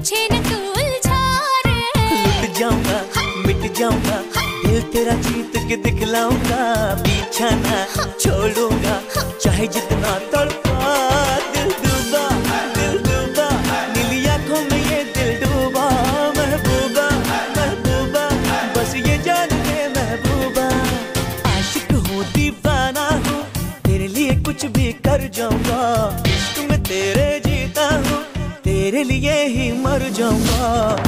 मुझे न तू उलझा रे। लुट जाऊंगा मिट जाऊंगा, दिल तेरा जीत के दिखलाऊंगा। पीछा ना छोड़ूंगा, चाहे जितना तड़पा। दिल डूबा नीली आंखों में ये दिल डूबा। महबूबा महबूबा बस ये जान ले महबूबा। आशिक हूँ दीवाना हूँ, तेरे लिए कुछ भी कर जाऊंगा। इश्क में तेरे जीता हूँ, तेरे लिए ही मर जाऊंगा।